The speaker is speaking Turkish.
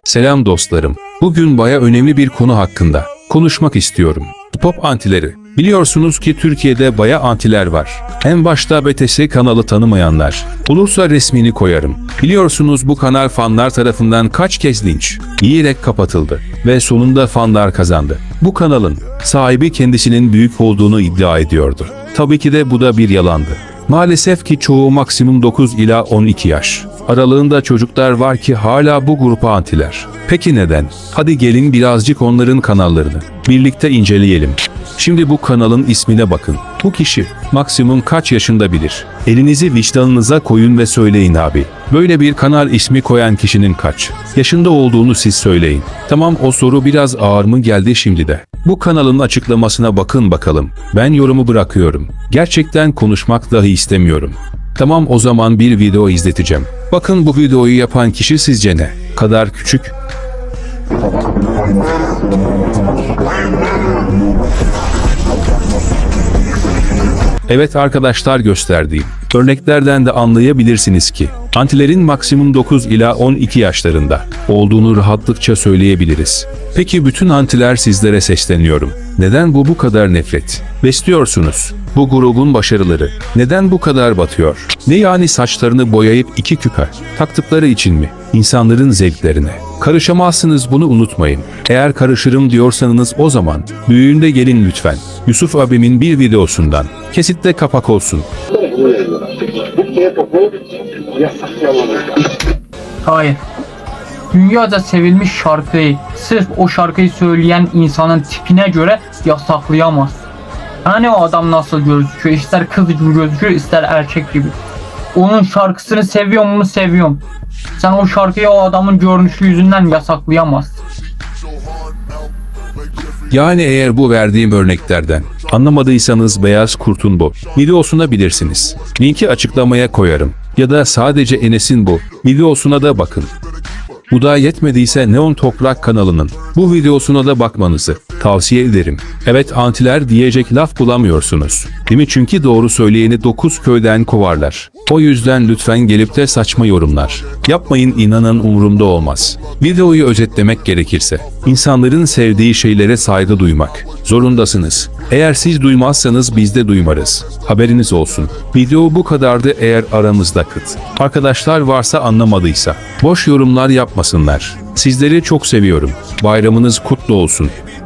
Selam dostlarım. Bugün baya önemli bir konu hakkında konuşmak istiyorum. Pop antileri. Biliyorsunuz ki Türkiye'de baya antiler var. En başta BTS kanalı tanımayanlar. Olursa resmini koyarım. Biliyorsunuz bu kanal fanlar tarafından kaç kez linç yiyerek kapatıldı. Ve sonunda fanlar kazandı. Bu kanalın sahibi kendisinin büyük olduğunu iddia ediyordu. Tabii ki de bu da bir yalandı. Maalesef ki çoğu maksimum 9 ila 12 yaş aralığında çocuklar var ki hala bu grupa antiler. Peki neden? Hadi gelin birazcık onların kanallarını birlikte inceleyelim. Şimdi bu kanalın ismine bakın. Bu kişi maksimum kaç yaşında bilir? Elinizi vicdanınıza koyun ve söyleyin abi. Böyle bir kanal ismi koyan kişinin kaç yaşında olduğunu siz söyleyin. Tamam, o soru biraz ağır mı geldi şimdi de? Bu kanalın açıklamasına bakın bakalım. Ben yorumu bırakıyorum. Gerçekten konuşmak dahi istemiyorum. Tamam, o zaman bir video izleteceğim. Bakın bu videoyu yapan kişi sizce ne kadar küçük? Evet arkadaşlar, gösterdiğim örneklerden de anlayabilirsiniz ki antilerin maksimum 9 ila 12 yaşlarında olduğunu rahatlıkça söyleyebiliriz. Peki bütün antiler, sizlere sesleniyorum. Neden bu kadar nefret besliyorsunuz? Bu grubun başarıları neden bu kadar batıyor? Ne yani, saçlarını boyayıp iki küpe taktıkları için mi? İnsanların zevklerine karışamazsınız, bunu unutmayın. Eğer karışırım diyorsanız o zaman büyüğünde gelin lütfen. Yusuf abimin bir videosundan kesitle kapak olsun. Hayır. Dünyaca sevilmiş şarkıyı sırf o şarkıyı söyleyen insanın tipine göre yasaklayamaz. Yani o adam nasıl gözüküyor, ister kız gibi gözüküyor, ister erkek gibi. Onun şarkısını seviyorum mu, seviyorum. Sen o şarkıyı o adamın görünüşü yüzünden yasaklayamazsın. Yani eğer bu verdiğim örneklerden anlamadıysanız Beyaz Kurt'un bu videosuna bilirsiniz. Linki açıklamaya koyarım. Ya da sadece Enes'in bu videosuna da bakın. Bu da yetmediyse Neon Toprak kanalının bu videosuna da bakmanızı tavsiye ederim. Evet, antiler diyecek laf bulamıyorsunuz, değil mi? Çünkü doğru söyleyeni 9 köyden kovarlar. O yüzden lütfen gelip de saçma yorumlar yapmayın, inanın umurumda olmaz. Videoyu özetlemek gerekirse, insanların sevdiği şeylere saygı duymak zorundasınız. Eğer siz duymazsanız biz de duymarız. Haberiniz olsun. Video bu kadardı. Eğer aramızda kıt arkadaşlar varsa, anlamadıysa boş yorumlar yapmasınlar. Sizleri çok seviyorum. Bayramınız kutlu olsun.